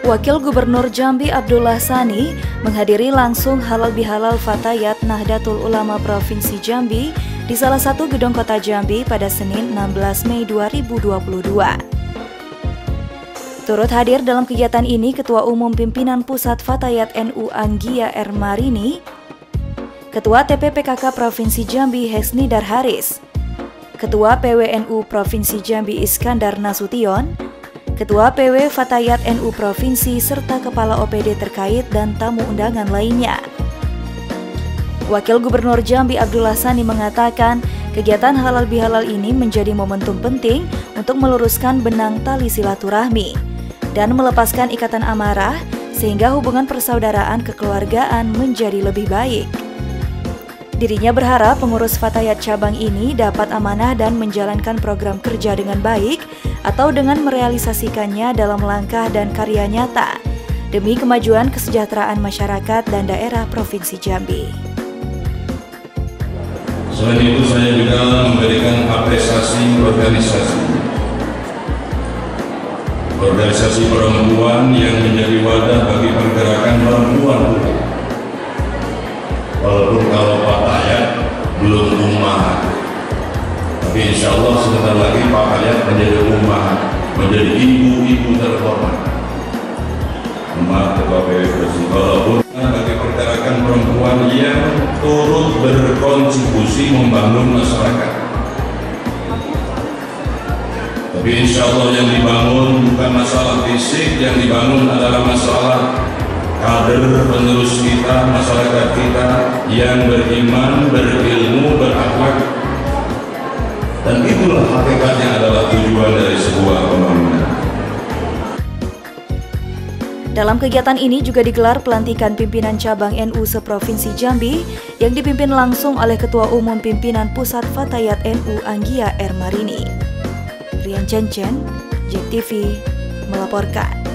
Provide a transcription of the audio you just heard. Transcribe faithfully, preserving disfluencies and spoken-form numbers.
Wakil Gubernur Jambi Abdullah Sani menghadiri langsung halal bihalal Fatayat Nahdlatul Ulama Provinsi Jambi di salah satu gedung kota Jambi pada Senin enam belas Mei dua ribu dua puluh dua. Turut hadir dalam kegiatan ini Ketua Umum Pimpinan Pusat Fatayat N U Anggia R. Marini, Ketua T P P K K Provinsi Jambi Hesni Darharis, Ketua P W N U Provinsi Jambi Iskandar Nasution, Ketua P W Fatayat N U Provinsi serta Kepala O P D terkait dan tamu undangan lainnya. Wakil Gubernur Jambi Abdullah Sani mengatakan, kegiatan halal bihalal ini menjadi momentum penting untuk meluruskan benang tali silaturahmi dan melepaskan ikatan amarah sehingga hubungan persaudaraan kekeluargaan menjadi lebih baik. Dirinya berharap pengurus Fatayat cabang ini dapat amanah dan menjalankan program kerja dengan baik atau dengan merealisasikannya dalam langkah dan karya nyata demi kemajuan kesejahteraan masyarakat dan daerah Provinsi Jambi. Selain itu saya juga memberikan apresiasi organisasi organisasi perempuan yang menjadi wadah bagi pergerakan perempuan. Walaupun kalau Fatayat belum ummah, tapi insya Allah sebentar lagi Fatayat menjadi ummah, menjadi ibu-ibu terhormat. Ummah Ketua P W Provinsi. Walaupun bagi pergerakan perempuan yang turut berkontribusi membangun masyarakat. Tapi insya Allah yang dibangun bukan masalah fisik, yang dibangun adalah masalah kader penerus kita, masyarakat kita yang beriman, berilmu, berakhlak, dan itulah hakikatnya adalah tujuan dari sebuah pembangunan. Dalam kegiatan ini juga digelar pelantikan pimpinan cabang N U seprovinsi Jambi yang dipimpin langsung oleh Ketua Umum Pimpinan Pusat Fatayat N U Anggia R. Marini. Rian Cencen, J E K T V melaporkan.